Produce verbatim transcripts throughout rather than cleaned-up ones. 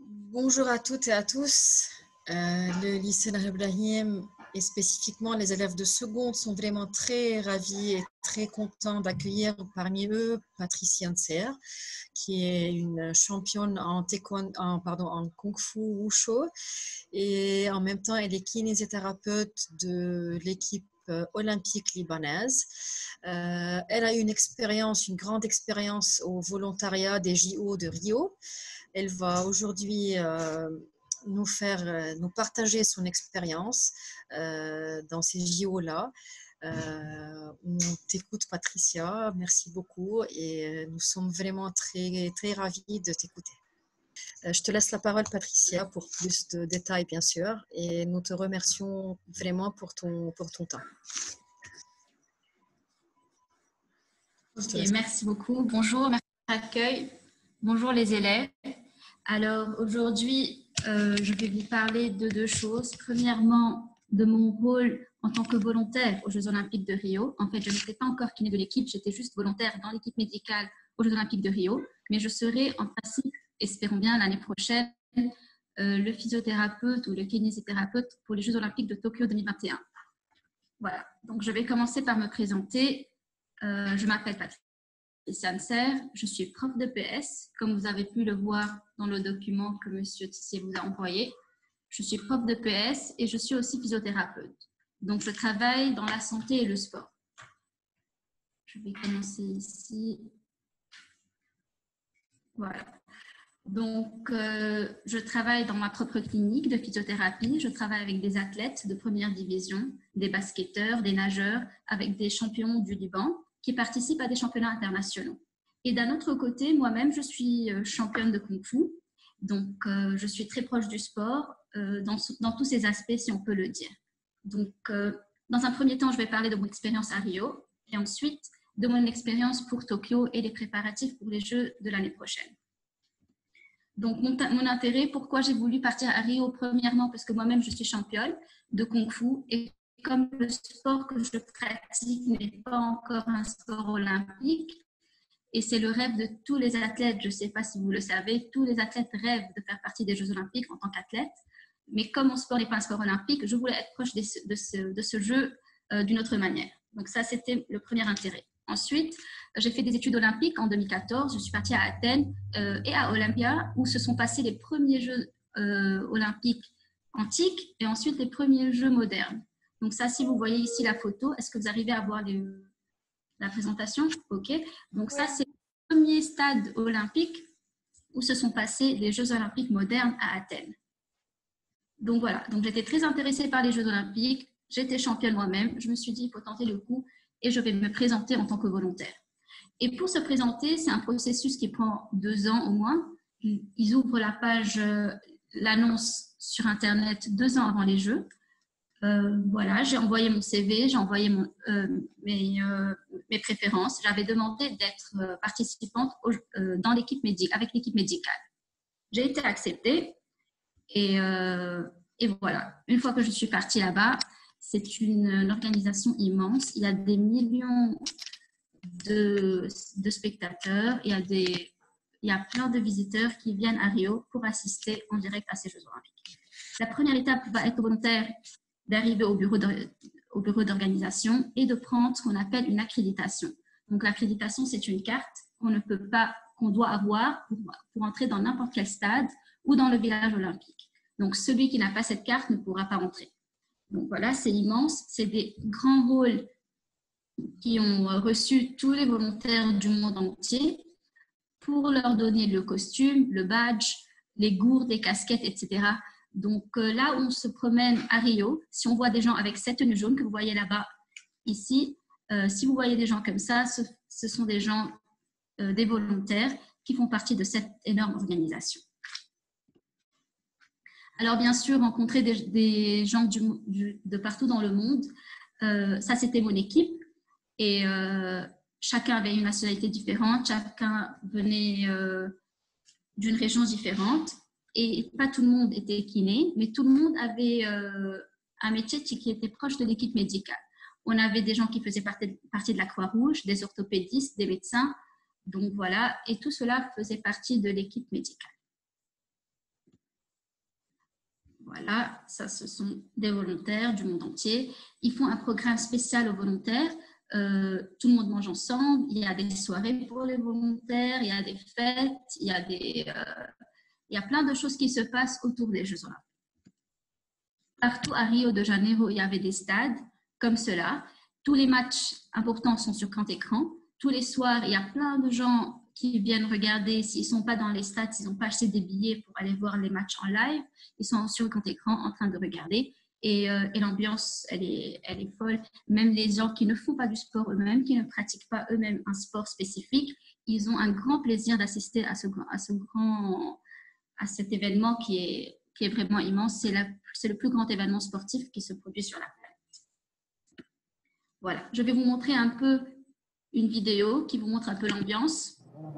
Bonjour à toutes et à tous. Euh, le lycée Nahar Ibrahim et spécifiquement les élèves de seconde sont vraiment très ravis et très contents d'accueillir parmi eux Patricia Nser, qui est une championne en, taekwondo, en, pardon, en kung fu wushu et en même temps elle est kinésithérapeute de l'équipe olympique libanaise. Euh, elle a eu une expérience, une grande expérience au volontariat des J O de Rio. Elle va aujourd'hui euh, nous faire, euh, nous partager son expérience euh, dans ces J O-là. Euh, on t'écoute, Patricia. Merci beaucoup et nous sommes vraiment très, très ravis de t'écouter. Euh, je te laisse la parole, Patricia, pour plus de détails, bien sûr, et nous te remercions vraiment pour ton, pour ton temps. Ok, merci beaucoup. Bonjour, merci pour l'accueil. Bonjour les élèves. Alors aujourd'hui, euh, je vais vous parler de deux choses. Premièrement, de mon rôle en tant que volontaire aux Jeux Olympiques de Rio. En fait, je n'étais pas encore kiné de l'équipe, j'étais juste volontaire dans l'équipe médicale aux Jeux Olympiques de Rio. Mais je serai en principe, espérons bien l'année prochaine, euh, le physiothérapeute ou le kinésithérapeute pour les Jeux Olympiques de Tokyo deux mille vingt et un. Voilà, donc je vais commencer par me présenter. Euh, je m'appelle Patricia Nser, je suis prof de P S, comme vous avez pu le voir dans le document que M. Tissier vous a envoyé. Je suis prof de P S et je suis aussi physiothérapeute. Donc, je travaille dans la santé et le sport. Je vais commencer ici. Voilà. Donc, euh, je travaille dans ma propre clinique de physiothérapie. Je travaille avec des athlètes de première division, des basketteurs, des nageurs, avec des champions du Liban qui participent à des championnats internationaux. Et d'un autre côté, moi-même, je suis championne de Kung Fu. Donc, euh, je suis très proche du sport euh, dans, dans tous ses aspects, si on peut le dire. Donc, euh, dans un premier temps, je vais parler de mon expérience à Rio et ensuite de mon expérience pour Tokyo et les préparatifs pour les Jeux de l'année prochaine. Donc, mon, mon intérêt, pourquoi j'ai voulu partir à Rio, premièrement, parce que moi-même, je suis championne de Kung Fu et comme le sport que je pratique n'est pas encore un sport olympique, et c'est le rêve de tous les athlètes, je ne sais pas si vous le savez, tous les athlètes rêvent de faire partie des Jeux olympiques en tant qu'athlète, mais comme mon sport n'est pas un sport olympique, je voulais être proche de ce, de ce, de ce jeu euh, d'une autre manière. Donc ça, c'était le premier intérêt. Ensuite, j'ai fait des études olympiques en deux mille quatorze. Je suis partie à Athènes euh, et à Olympia, où se sont passés les premiers Jeux euh, olympiques antiques et ensuite les premiers Jeux modernes. Donc ça, si vous voyez ici la photo, est-ce que vous arrivez à voir les, la présentation? Ok. Donc ça, c'est le premier stade olympique où se sont passés les Jeux olympiques modernes à Athènes. Donc voilà. Donc j'étais très intéressée par les Jeux olympiques. J'étais championne moi-même. Je me suis dit, il faut tenter le coup et je vais me présenter en tant que volontaire. Et pour se présenter, c'est un processus qui prend deux ans au moins. Ils ouvrent la page, euh, l'annonce sur Internet deux ans avant les Jeux. Euh, voilà, j'ai envoyé mon C V, j'ai envoyé mon, euh, mes, euh, mes préférences. J'avais demandé d'être euh, participante au, euh, dans l'équipe médicale, avec l'équipe médicale. J'ai été acceptée et, euh, et voilà. Une fois que je suis partie là-bas, c'est une, une organisation immense. Il y a des millions de, de spectateurs, il y a des, il y a plein de visiteurs qui viennent à Rio pour assister en direct à ces Jeux olympiques. La première étape va être volontaire d'arriver au bureau au bureau d'organisation et de prendre ce qu'on appelle une accréditation. Donc l'accréditation, c'est une carte qu'on ne peut pas, qu'on doit avoir pour, pour entrer dans n'importe quel stade ou dans le village olympique. Donc celui qui n'a pas cette carte ne pourra pas entrer. Donc voilà, c'est immense, c'est des grands halls qui ont reçu tous les volontaires du monde entier pour leur donner le costume, le badge, les gourdes, les casquettes, et cetera. Donc euh, là où on se promène à Rio, si on voit des gens avec cette tenue jaune que vous voyez là-bas, ici, euh, si vous voyez des gens comme ça, ce, ce sont des gens, euh, des volontaires qui font partie de cette énorme organisation. Alors bien sûr, rencontrer des, des gens du, du, de partout dans le monde, euh, ça c'était mon équipe et euh, chacun avait une nationalité différente, chacun venait euh, d'une région différente. Et pas tout le monde était kiné, mais tout le monde avait euh, un métier qui était proche de l'équipe médicale. On avait des gens qui faisaient partie, partie de la Croix-Rouge, des orthopédistes, des médecins. Donc voilà, et tout cela faisait partie de l'équipe médicale. Voilà, ça, ce sont des volontaires du monde entier. Ils font un programme spécial aux volontaires. Euh, tout le monde mange ensemble. Il y a des soirées pour les volontaires, il y a des fêtes, il y a, des, euh, il y a plein de choses qui se passent autour des Jeux olympiques. Partout à Rio de Janeiro, il y avait des stades comme cela. Tous les matchs importants sont sur grand écran. Tous les soirs, il y a plein de gens qui viennent regarder. S'ils ne sont pas dans les stades, s'ils n'ont pas acheté des billets pour aller voir les matchs en live, ils sont sur grand écran en train de regarder. Et, euh, et l'ambiance, elle est, elle est folle. Même les gens qui ne font pas du sport eux-mêmes, qui ne pratiquent pas eux-mêmes un sport spécifique, ils ont un grand plaisir d'assister à, ce, à, ce grand, à cet événement qui est, qui est vraiment immense. C'est, la, c'est le plus grand événement sportif qui se produit sur la planète. Voilà, je vais vous montrer un peu une vidéo qui vous montre un peu l'ambiance.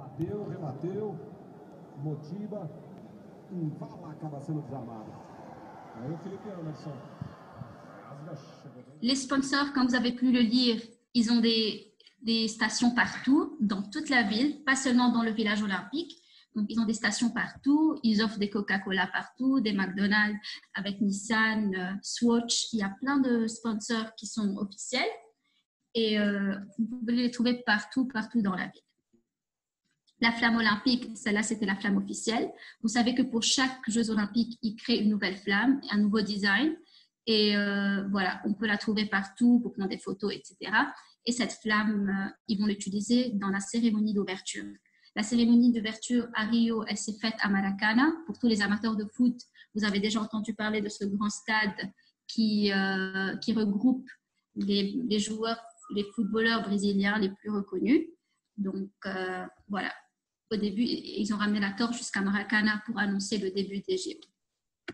Les sponsors, comme vous avez pu le lire, ils ont des, des stations partout, dans toute la ville, pas seulement dans le village olympique. Donc, ils ont des stations partout, ils offrent des Coca-Cola partout, des McDonald's avec Nissan, Swatch. Il y a plein de sponsors qui sont officiels et euh, vous pouvez les trouver partout, partout dans la ville. La flamme olympique, celle-là, c'était la flamme officielle. Vous savez que pour chaque Jeux olympiques, ils créent une nouvelle flamme, un nouveau design. Et euh, voilà, on peut la trouver partout pour prendre des photos, et cetera. Et cette flamme, euh, ils vont l'utiliser dans la cérémonie d'ouverture. La cérémonie d'ouverture à Rio, elle s'est faite à Maracana. Pour tous les amateurs de foot, vous avez déjà entendu parler de ce grand stade qui, euh, qui regroupe les, les joueurs, les footballeurs brésiliens les plus reconnus. Donc, euh, voilà. Au début, ils ont ramené la torche jusqu'à Maracana pour annoncer le début des J O.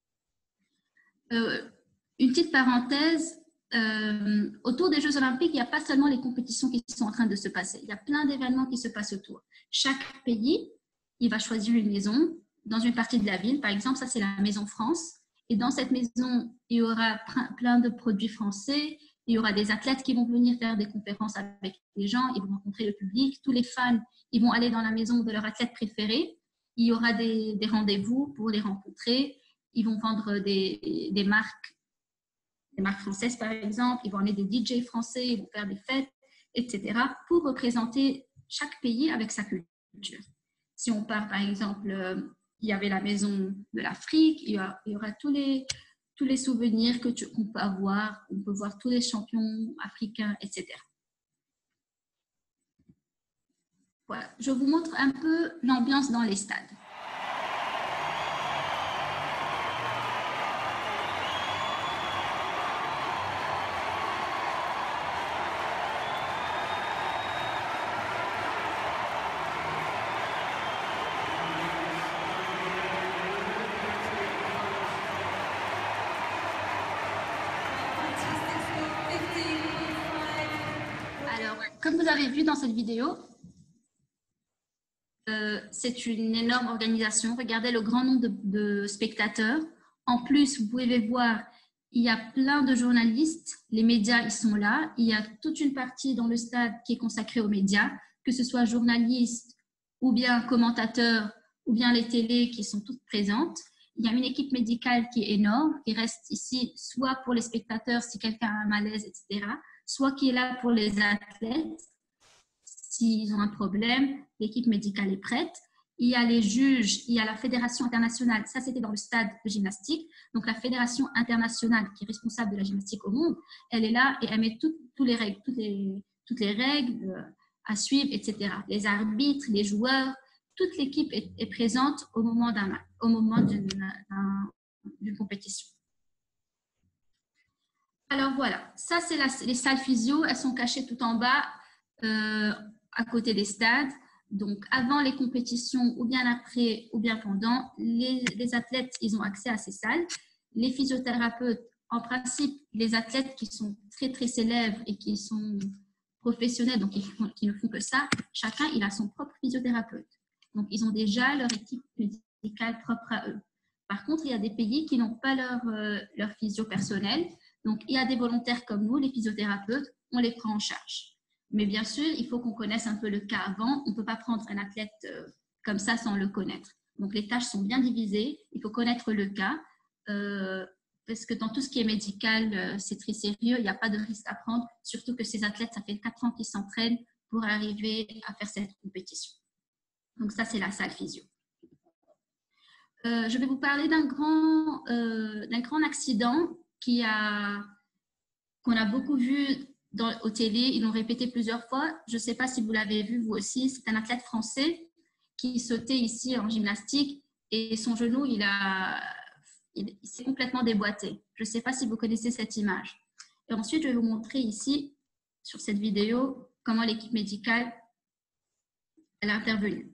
Euh, une petite parenthèse, euh, autour des Jeux olympiques, il n'y a pas seulement les compétitions qui sont en train de se passer. Il y a plein d'événements qui se passent autour. Chaque pays, il va choisir une maison dans une partie de la ville. Par exemple, ça, c'est la Maison France. Et dans cette maison, il y aura plein de produits français. Il y aura des athlètes qui vont venir faire des conférences avec les gens. Ils vont rencontrer le public. Tous les fans, ils vont aller dans la maison de leur athlète préféré. Il y aura des, des rendez-vous pour les rencontrer. Ils vont vendre des, des marques, des marques françaises par exemple. Ils vont amener des D J français. Ils vont faire des fêtes, et cetera pour représenter chaque pays avec sa culture. Si on part par exemple, euh, il y avait la maison de l'Afrique. Il y aura, il y aura tous les tous les souvenirs que tu, qu'on peut avoir. On peut voir tous les champions africains, et cetera. Voilà, je vous montre un peu l'ambiance dans les stades. Alors, comme vous avez vu dans cette vidéo, Euh, c'est une énorme organisation. Regardez le grand nombre de, de spectateurs. En plus, vous pouvez voir, il y a plein de journalistes. Les médias, ils sont là. Il y a toute une partie dans le stade qui est consacrée aux médias, que ce soit journalistes ou bien commentateurs ou bien les télés qui sont toutes présentes. Il y a une équipe médicale qui est énorme, qui reste ici soit pour les spectateurs si quelqu'un a un malaise, et cetera, soit qui est là pour les athlètes. S'ils ont un problème, l'équipe médicale est prête. Il y a les juges, il y a la Fédération internationale. Ça, c'était dans le stade de gymnastique. Donc, la Fédération internationale, qui est responsable de la gymnastique au monde, elle est là et elle met tout, tout les règles, toutes, les, toutes les règles à suivre, et cetera. Les arbitres, les joueurs, toute l'équipe est, est présente au moment, d'un, au moment d'une, d'un, d'une compétition. Alors, voilà. Ça, c'est la, les salles physio. Elles sont cachées tout en bas. Euh, à côté des stades. Donc, avant les compétitions, ou bien après, ou bien pendant, les, les athlètes, ils ont accès à ces salles. Les physiothérapeutes, en principe, les athlètes qui sont très, très célèbres et qui sont professionnels, donc qui, font, qui ne font que ça, chacun, il a son propre physiothérapeute. Donc, ils ont déjà leur équipe médicale propre à eux. Par contre, il y a des pays qui n'ont pas leur, euh, leur physio personnel. Donc, il y a des volontaires comme nous, les physiothérapeutes, on les prend en charge. Mais bien sûr, il faut qu'on connaisse un peu le cas avant. On ne peut pas prendre un athlète euh, comme ça sans le connaître. Donc, les tâches sont bien divisées. Il faut connaître le cas. euh, parce que dans tout ce qui est médical, euh, c'est très sérieux, il n'y a pas de risque à prendre, surtout que ces athlètes, ça fait quatre ans qu'ils s'entraînent pour arriver à faire cette compétition. Donc ça, c'est la salle physio. Euh, je vais vous parler d'un grand, euh, d'un grand accident qui a, qu'on a beaucoup vu dans, aux télé. Ils l'ont répété plusieurs fois. Je ne sais pas si vous l'avez vu vous aussi. C'est un athlète français qui sautait ici en gymnastique et son genou, il, a, il, il s'est complètement déboîté. Je ne sais pas si vous connaissez cette image. Et ensuite, je vais vous montrer ici, sur cette vidéo, comment l'équipe médicale elle a intervenu.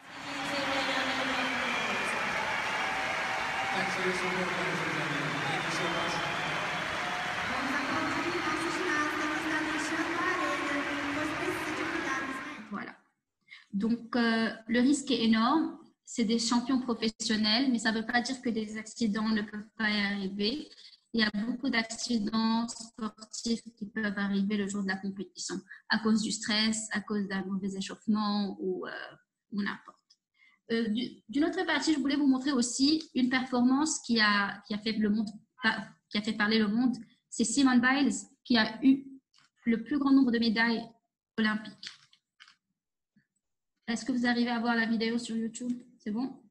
Voilà. Donc, euh, le risque est énorme. C'est des champions professionnels, mais ça ne veut pas dire que des accidents ne peuvent pas y arriver. Il y a beaucoup d'accidents sportifs qui peuvent arriver le jour de la compétition à cause du stress, à cause d'un mauvais échauffement ou, euh, ou n'importe. Euh, d'une autre partie, je voulais vous montrer aussi une performance qui a, qui a, fait, le monde, qui a fait parler le monde. C'est Simone Biles qui a eu le plus grand nombre de médailles olympiques. Est-ce que vous arrivez à voir la vidéo sur YouTube? C'est bon?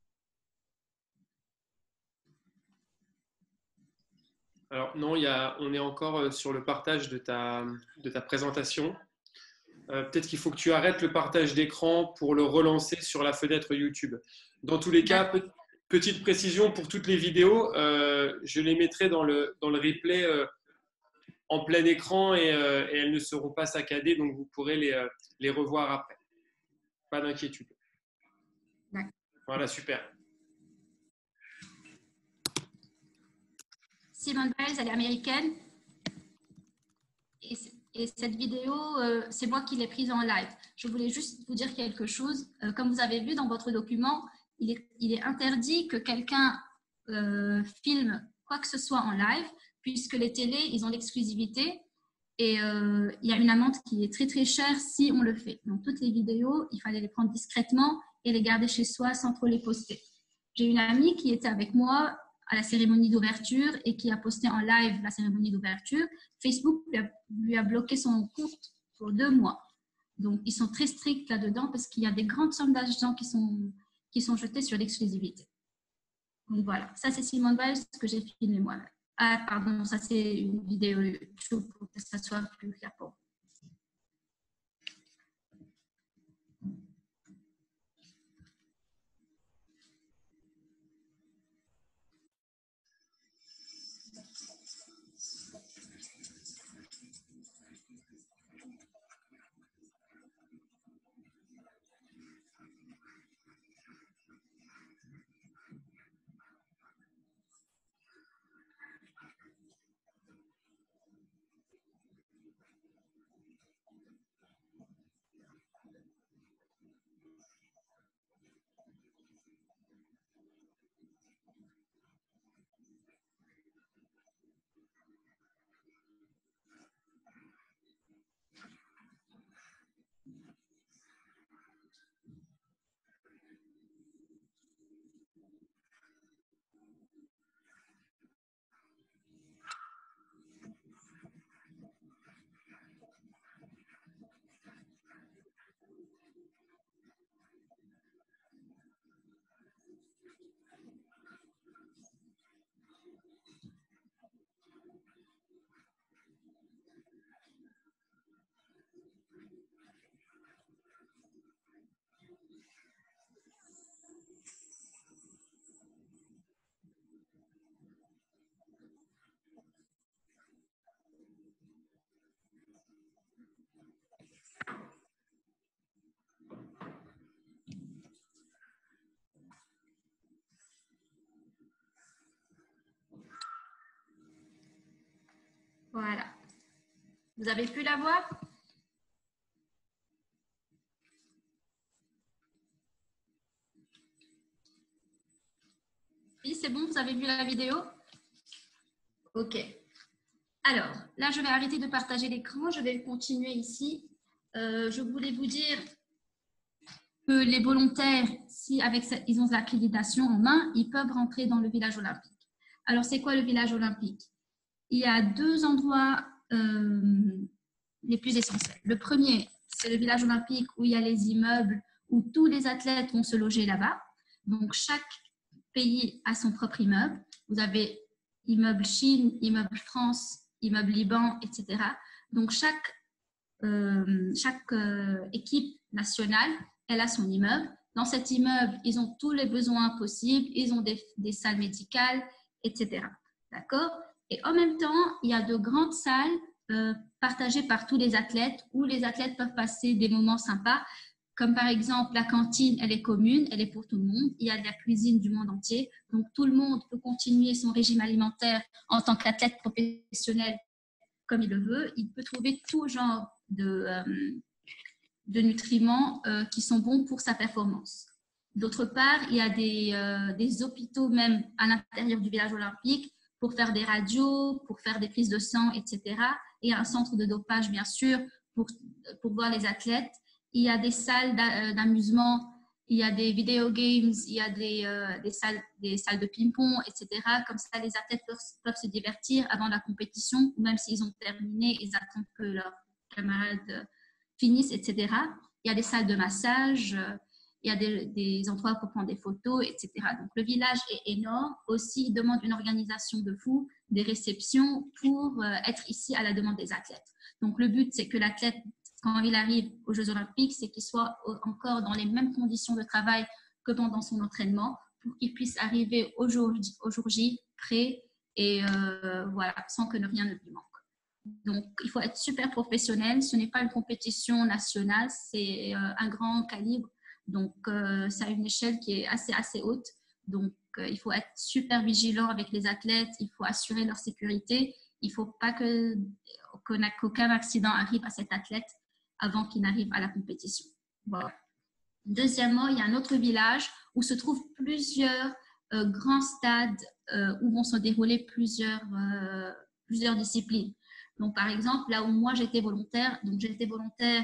Alors non, il y a, on est encore sur le partage de ta, de ta présentation. Euh, peut-être qu'il faut que tu arrêtes le partage d'écran pour le relancer sur la fenêtre YouTube. Dans tous les cas, pe petite précision pour toutes les vidéos, euh, je les mettrai dans le, dans le replay euh, en plein écran et, euh, et elles ne seront pas saccadées, donc vous pourrez les, euh, les revoir après. Pas d'inquiétude. Voilà, super. Simone Biles, elle est américaine. Et, et cette vidéo, euh, c'est moi qui l'ai prise en live. Je voulais juste vous dire quelque chose. Euh, comme vous avez vu dans votre document, il est, il est interdit que quelqu'un euh, filme quoi que ce soit en live, puisque les télés, ils ont l'exclusivité. Et euh, il y a une amende qui est très, très chère si on le fait. Donc, toutes les vidéos, il fallait les prendre discrètement et les garder chez soi sans trop les poster. J'ai une amie qui était avec moi à la cérémonie d'ouverture et qui a posté en live la cérémonie d'ouverture. Facebook lui a, lui a bloqué son compte pour deux mois. Donc, ils sont très stricts là-dedans parce qu'il y a des grandes sommes d'argent qui sont, qui sont jetées sur l'exclusivité. Donc, voilà. Ça, c'est Simone Biles, ce que j'ai filmé moi-même. Ah, pardon, ça, c'est une vidéo YouTube pour que ça soit plus clair pour vous. Voilà. Vous avez pu la voir? Oui, c'est bon, vous avez vu la vidéo? Ok. Alors, là, je vais arrêter de partager l'écran. Je vais continuer ici. Euh, je voulais vous dire que les volontaires, si avec, ils ont l'accréditation en main, ils peuvent rentrer dans le village olympique. Alors, c'est quoi le village olympique? Il y a deux endroits euh, les plus essentiels. Le premier, c'est le village olympique où il y a les immeubles, où tous les athlètes vont se loger là-bas. Donc, chaque pays a son propre immeuble. Vous avez immeuble Chine, immeuble France, immeuble Liban, et cetera. Donc, chaque, euh, chaque euh, équipe nationale, elle a son immeuble. Dans cet immeuble, ils ont tous les besoins possibles. Ils ont des, des salles médicales, et cetera. D'accord? Et en même temps, il y a de grandes salles euh, partagées par tous les athlètes où les athlètes peuvent passer des moments sympas. Comme par exemple, la cantine, elle est commune, elle est pour tout le monde. Il y a de la cuisine du monde entier. Donc, tout le monde peut continuer son régime alimentaire en tant qu'athlète professionnel comme il le veut. Il peut trouver tout genre de, euh, de nutriments euh, qui sont bons pour sa performance. D'autre part, il y a des, euh, des hôpitaux même à l'intérieur du village olympique pour faire des radios, pour faire des prises de sang, et cetera. Et un centre de dopage, bien sûr, pour, pour voir les athlètes. Il y a des salles d'amusement, il y a des video games, il y a des, euh, des, salles, des salles de ping-pong, et cetera. Comme ça, les athlètes peuvent, peuvent se divertir avant la compétition, ou même s'ils ont terminé, ils attendent que leurs camarades finissent, et cetera. Il y a des salles de massage, il y a des, des endroits pour prendre des photos, et cetera. Donc, le village est énorme. Aussi, il demande une organisation de fou, des réceptions pour euh, être ici à la demande des athlètes. Donc, le but, c'est que l'athlète, quand il arrive aux Jeux Olympiques, c'est qu'il soit encore dans les mêmes conditions de travail que pendant son entraînement pour qu'il puisse arriver au jour, au jour J prêt et euh, voilà, sans que rien ne lui manque. Donc, il faut être super professionnel. Ce n'est pas une compétition nationale, c'est euh, un grand calibre. Donc, euh, ça a une échelle qui est assez, assez haute. Donc, euh, il faut être super vigilant avec les athlètes. Il faut assurer leur sécurité. Il ne faut pas que, qu'aucun accident arrive à cet athlète avant qu'il n'arrive à la compétition. Voilà. Deuxièmement, il y a un autre village où se trouvent plusieurs euh, grands stades euh, où vont se dérouler plusieurs, euh, plusieurs disciplines. Donc, par exemple, là où moi j'étais volontaire, donc j'étais volontaire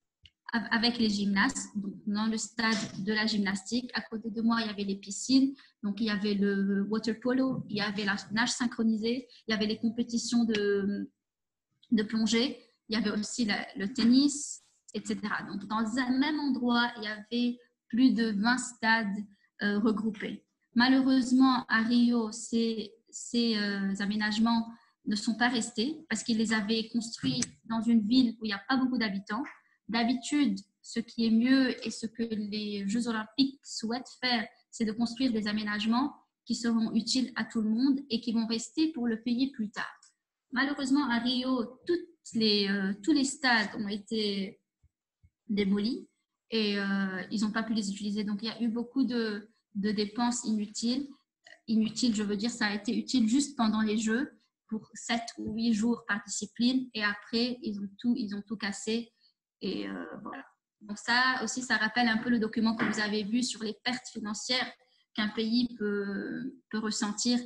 avec les gymnastes, donc dans le stade de la gymnastique. À côté de moi, il y avait les piscines, donc il y avait le water polo, il y avait la nage synchronisée, il y avait les compétitions de, de plongée, il y avait aussi la, le tennis, et cetera. Donc, dans un même endroit, il y avait plus de vingt stades euh, regroupés. Malheureusement, à Rio, ces, ces euh, aménagements ne sont pas restés parce qu'ils les avaient construits dans une ville où il n'y a pas beaucoup d'habitants. D'habitude, ce qui est mieux et ce que les Jeux Olympiques souhaitent faire, c'est de construire des aménagements qui seront utiles à tout le monde et qui vont rester pour le pays plus tard. Malheureusement, à Rio, toutes les, euh, tous les stades ont été démolis et euh, ils n'ont pas pu les utiliser. Donc, il y a eu beaucoup de, de dépenses inutiles. Inutiles, je veux dire, ça a été utile juste pendant les Jeux pour sept ou huit jours par discipline et après, ils ont tout, ils ont tout cassé. Et euh, voilà. Donc ça aussi, ça rappelle un peu le document que vous avez vu sur les pertes financières qu'un pays peut, peut ressentir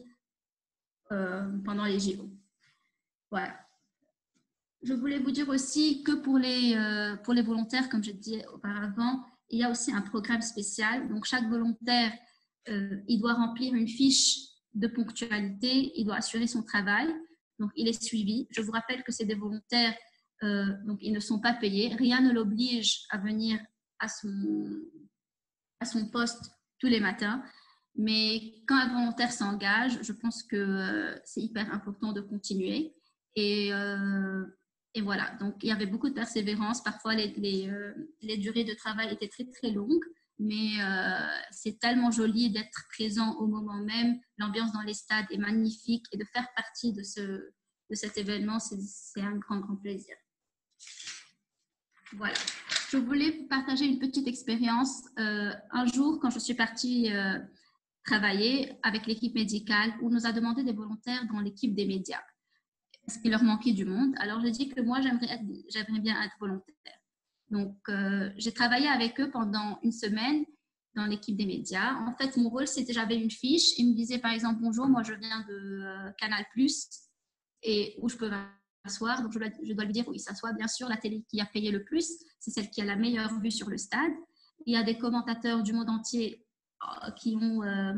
euh, pendant les J O. Voilà. Je voulais vous dire aussi que pour les, euh, pour les volontaires, comme je disais auparavant, il y a aussi un programme spécial. Donc chaque volontaire, euh, il doit remplir une fiche de ponctualité, il doit assurer son travail. Donc il est suivi. Je vous rappelle que c'est des volontaires Euh, donc, ils ne sont pas payés. Rien ne l'oblige à venir à son, à son poste tous les matins. Mais quand un volontaire s'engage, je pense que euh, c'est hyper important de continuer. Et, euh, et voilà. Donc, il y avait beaucoup de persévérance. Parfois, les, les, euh, les durées de travail étaient très, très longues. Mais euh, c'est tellement joli d'être présent au moment même. L'ambiance dans les stades est magnifique. Et de faire partie de, ce, de cet événement, c'est un grand, grand plaisir. Voilà. Je voulais vous partager une petite expérience. Euh, un jour, quand je suis partie euh, travailler avec l'équipe médicale, on nous a demandé des volontaires dans l'équipe des médias. Parce qu'il leur manquait du monde. Alors, j'ai dit que moi, j'aimerais, j'aimerais bien être volontaire. Donc, euh, j'ai travaillé avec eux pendant une semaine dans l'équipe des médias. En fait, mon rôle, c'était j'avais une fiche. Ils me disaient, par exemple, bonjour, moi, je viens de euh, Canal plus, et où je peux s'asseoir. Donc, je dois, je dois lui dire où il s'assoit. Bien sûr, la télé qui a payé le plus, c'est celle qui a la meilleure vue sur le stade. Il y a des commentateurs du monde entier qui, ont, euh,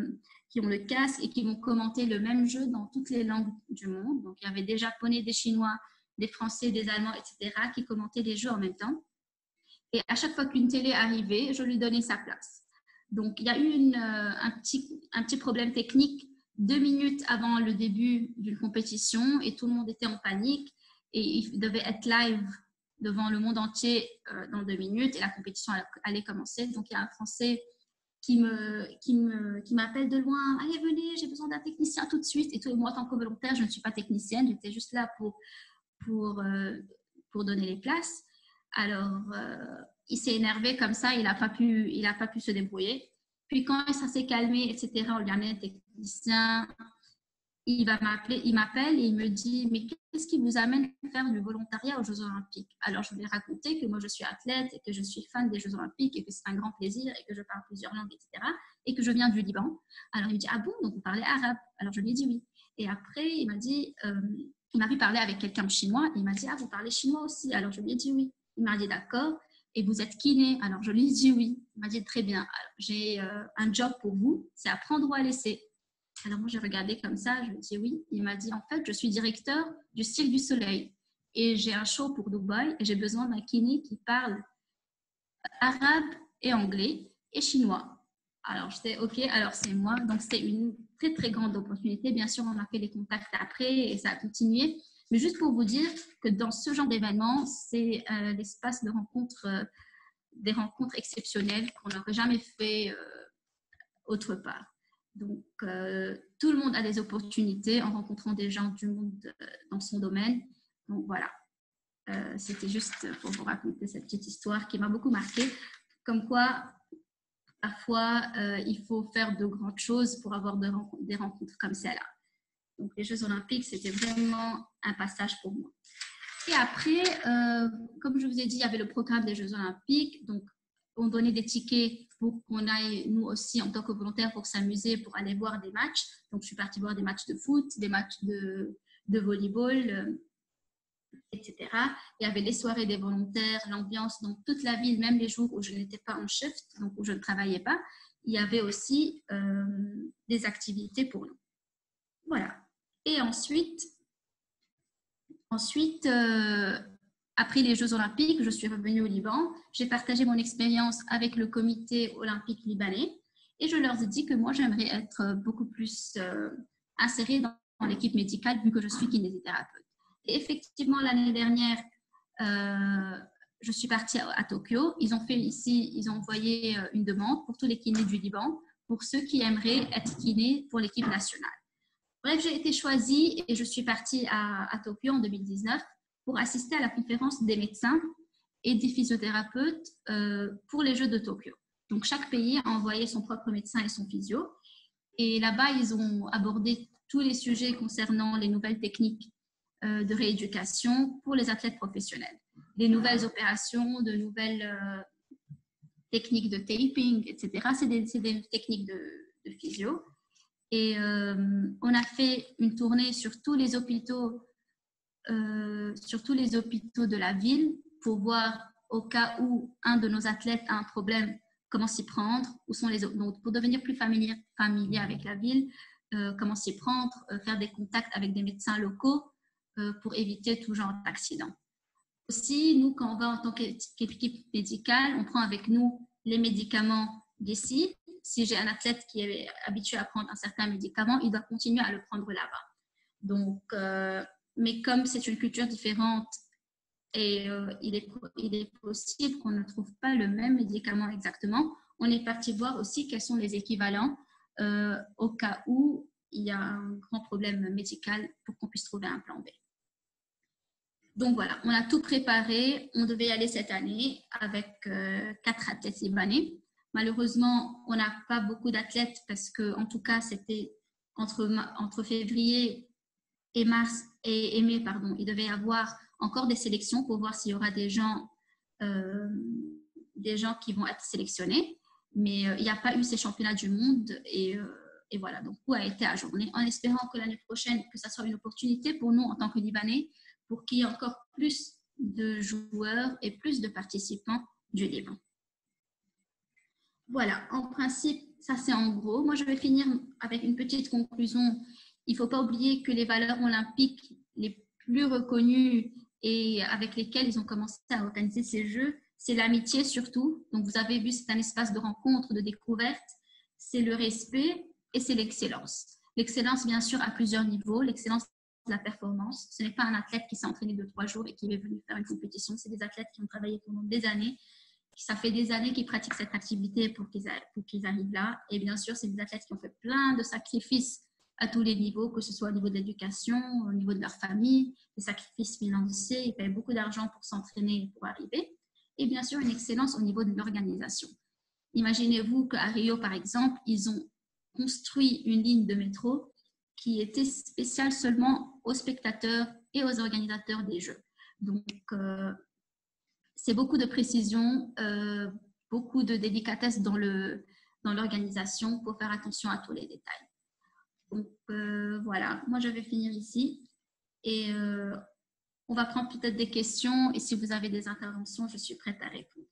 qui ont le casque et qui vont commenter le même jeu dans toutes les langues du monde. Donc, il y avait des Japonais, des Chinois, des Français, des Allemands, et cetera, qui commentaient les jeux en même temps. Et à chaque fois qu'une télé arrivait, je lui donnais sa place. Donc, il y a eu une, euh, un, petit, un petit problème technique deux minutes avant le début d'une compétition et tout le monde était en panique et il devait être live devant le monde entier euh, dans deux minutes et la compétition allait commencer. Donc, il y a un Français qui me, qui me, qui m'appelle de loin. « Allez, venez, j'ai besoin d'un technicien tout de suite. » Et tout, moi, en tant que volontaire, je ne suis pas technicienne. J'étais juste là pour, pour, euh, pour donner les places. Alors, euh, il s'est énervé comme ça. Il n'a pas pu, il n'a pas pu se débrouiller. Puis, quand ça s'est calmé, et cetera, on lui a mis un technicien. Il va m'appeler, il m'appelle et il me dit « Mais qu'est-ce qui vous amène à faire du volontariat aux Jeux Olympiques ?» Alors, je lui ai raconté que moi, je suis athlète et que je suis fan des Jeux Olympiques et que c'est un grand plaisir et que je parle plusieurs langues, et cetera. Et que je viens du Liban. Alors, il me dit « Ah bon, donc vous parlez arabe ?» Alors, je lui ai dit « Oui. » Et après, il m'a dit, euh, il m'a vu parler avec quelqu'un de chinois. Et il m'a dit « Ah, vous parlez chinois aussi ?» Alors, je lui ai dit « Oui. » Il m'a dit « D'accord. Et vous êtes kiné ?» Alors, je lui ai dit « Oui. » Il m'a dit « Très bien. Alors, j'ai euh, un job pour vous. C'est à prendre ou à laisser. » Alors, moi, j'ai regardé comme ça, je lui ai dit oui. Il m'a dit, en fait, je suis directeur du Cirque du Soleil et j'ai un show pour Dubaï et j'ai besoin d'un kiné qui parle arabe et anglais et chinois. Alors, j'étais OK, alors c'est moi. Donc, c'était une très, très grande opportunité. Bien sûr, on a fait des contacts après et ça a continué. Mais juste pour vous dire que dans ce genre d'événement, c'est euh, l'espace de rencontre, euh, des rencontres exceptionnelles qu'on n'aurait jamais fait euh, autre part. Donc, euh, tout le monde a des opportunités en rencontrant des gens du monde euh, dans son domaine. Donc, voilà. Euh, c'était juste pour vous raconter cette petite histoire qui m'a beaucoup marquée. Comme quoi, parfois, euh, il faut faire de grandes choses pour avoir de rencontres, des rencontres comme celle-là. Donc, les Jeux Olympiques, c'était vraiment un passage pour moi. Et après, euh, comme je vous ai dit, il y avait le programme des Jeux Olympiques. Donc, on donnait des tickets pour qu'on aille, nous aussi, en tant que volontaires, pour s'amuser, pour aller voir des matchs. Donc, je suis partie voir des matchs de foot, des matchs de, de volleyball, euh, et cetera. Il y avait les soirées des volontaires, l'ambiance dans toute la ville, même les jours où je n'étais pas en shift, donc où je ne travaillais pas. Il y avait aussi euh, des activités pour nous. Voilà. Et ensuite, ensuite euh, après les Jeux Olympiques, je suis revenue au Liban. J'ai partagé mon expérience avec le comité olympique libanais et je leur ai dit que moi, j'aimerais être beaucoup plus euh, insérée dans, dans l'équipe médicale vu que je suis kinésithérapeute. Et effectivement, l'année dernière, euh, je suis partie à, à Tokyo. Ils ont fait ici, ils ont envoyé une demande pour tous les kinés du Liban, pour ceux qui aimeraient être kinés pour l'équipe nationale. Bref, j'ai été choisie et je suis partie à, à Tokyo en deux mille dix-neuf pour assister à la conférence des médecins et des physiothérapeutes euh, pour les Jeux de Tokyo. Donc, chaque pays a envoyé son propre médecin et son physio. Et là-bas, ils ont abordé tous les sujets concernant les nouvelles techniques euh, de rééducation pour les athlètes professionnels. Les nouvelles opérations, de nouvelles euh, techniques de taping, et cetera. C'est des, c'est des techniques de, de physio. Et euh, on a fait une tournée sur tous les hôpitaux Euh, sur tous les hôpitaux de la ville pour voir au cas où un de nos athlètes a un problème, comment s'y prendre, où sont les donc pour devenir plus familier, familier avec la ville, euh, comment s'y prendre, euh, faire des contacts avec des médecins locaux euh, pour éviter tout genre d'accident. Aussi, nous, quand on va en tant qu'équipe médicale, on prend avec nous les médicaments d'ici. Si j'ai un athlète qui est habitué à prendre un certain médicament, il doit continuer à le prendre là-bas. Donc, euh, mais comme c'est une culture différente et euh, il, est, il est possible qu'on ne trouve pas le même médicament exactement, on est parti voir aussi quels sont les équivalents euh, au cas où il y a un grand problème médical pour qu'on puisse trouver un plan B. Donc voilà, on a tout préparé. On devait y aller cette année avec euh, quatre athlètes libanais. Malheureusement, on n'a pas beaucoup d'athlètes parce que, en tout cas, c'était entre, entre février et mars et, et mai, pardon, il devait y avoir encore des sélections pour voir s'il y aura des gens, euh, des gens qui vont être sélectionnés. Mais euh, il n'y a pas eu ces championnats du monde et, euh, et voilà, donc tout a été ajourné en espérant que l'année prochaine, que ça soit une opportunité pour nous en tant que Libanais, pour qu'il y ait encore plus de joueurs et plus de participants du Liban. Voilà, en principe, ça c'est en gros. Moi, je vais finir avec une petite conclusion. Il ne faut pas oublier que les valeurs olympiques les plus reconnues et avec lesquelles ils ont commencé à organiser ces Jeux, c'est l'amitié surtout. Donc, vous avez vu, c'est un espace de rencontre, de découverte. C'est le respect et c'est l'excellence. L'excellence, bien sûr, à plusieurs niveaux. L'excellence de la performance. Ce n'est pas un athlète qui s'est entraîné deux, trois jours et qui est venu faire une compétition. C'est des athlètes qui ont travaillé pendant des années. Ça fait des années qu'ils pratiquent cette activité pour qu'ils, pour qu'ils arrivent là. Et bien sûr, c'est des athlètes qui ont fait plein de sacrifices à tous les niveaux, que ce soit au niveau de l'éducation, au niveau de leur famille, des sacrifices financiers. Ils payent beaucoup d'argent pour s'entraîner et pour arriver. Et bien sûr, une excellence au niveau de l'organisation. Imaginez-vous qu'à Rio, par exemple, ils ont construit une ligne de métro qui était spéciale seulement aux spectateurs et aux organisateurs des Jeux. Donc, euh, c'est beaucoup de précision, euh, beaucoup de délicatesse dans, le, dans l'organisation pour faire attention à tous les détails. Donc, euh, voilà, moi je vais finir ici et euh, on va prendre peut-être des questions et si vous avez des interventions, je suis prête à répondre.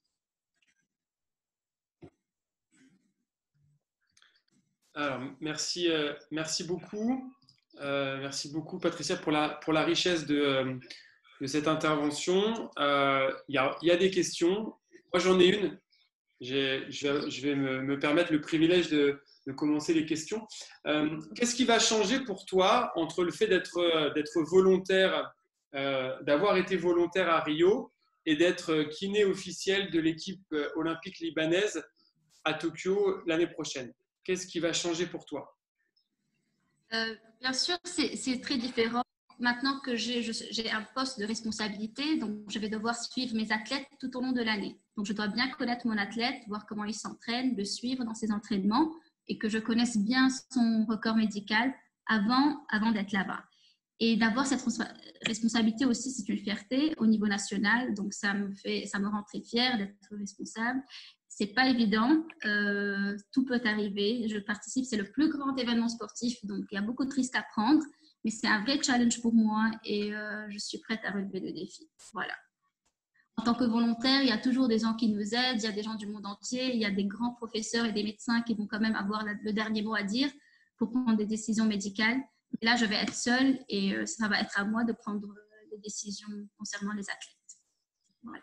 Alors, merci, euh, merci beaucoup. Euh, merci beaucoup, Patricia, pour la, pour la richesse de, euh, de cette intervention. Euh, il y a, il y a des questions. Moi, j'en ai une. J'ai, je vais, je vais me, me permettre le privilège de, de commencer les questions. Euh, qu'est-ce qui va changer pour toi entre le fait d'être, d'être volontaire, euh, d'avoir été volontaire à Rio et d'être kiné officiel de l'équipe olympique libanaise à Tokyo l'année prochaine? Qu'est-ce qui va changer pour toi? euh, Bien sûr, c'est, c'est très différent. Maintenant que j'ai, je, j'ai un poste de responsabilité, donc je vais devoir suivre mes athlètes tout au long de l'année. Donc, je dois bien connaître mon athlète, voir comment il s'entraîne, le suivre dans ses entraînements et que je connaisse bien son record médical avant, avant d'être là-bas. Et d'avoir cette responsabilité aussi, c'est une fierté au niveau national. Donc, ça me, fait, ça me rend très fière d'être responsable. Ce n'est pas évident. Euh, tout peut arriver. Je participe, c'est le plus grand événement sportif. Donc, il y a beaucoup de risques à prendre. Mais c'est un vrai challenge pour moi et euh, je suis prête à relever le défi. Voilà. En tant que volontaire, il y a toujours des gens qui nous aident. Il y a des gens du monde entier. Il y a des grands professeurs et des médecins qui vont quand même avoir le dernier mot à dire pour prendre des décisions médicales. Et là, je vais être seule et euh, ça va être à moi de prendre les décisions concernant les athlètes. Voilà.